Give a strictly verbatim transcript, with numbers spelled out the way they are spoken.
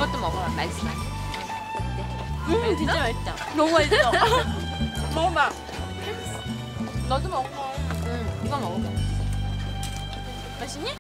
이것도 먹어라. 맛있어. 음, 진짜 맛있다. 너무 맛있어. 먹어봐. 너도 먹어. 응, 이거 먹어봐. 맛있니?